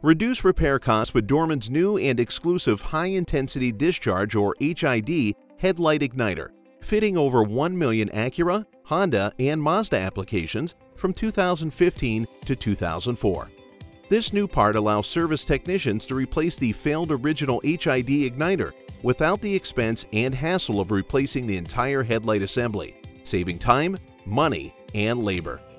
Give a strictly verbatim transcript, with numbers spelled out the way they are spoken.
Reduce repair costs with Dorman's new and exclusive High-Intensity Discharge or H I D Headlight Igniter, fitting over one million Acura, Honda, and Mazda applications from two thousand fifteen to two thousand four. This new part allows service technicians to replace the failed original H I D igniter without the expense and hassle of replacing the entire headlight assembly, saving time, money, and labor.